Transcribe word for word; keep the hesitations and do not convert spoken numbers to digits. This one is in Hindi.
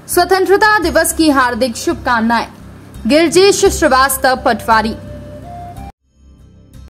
स्वतंत्रता दिवस की हार्दिक शुभकामनाएं। गिरजेश श्रीवास्तव, पटवारी।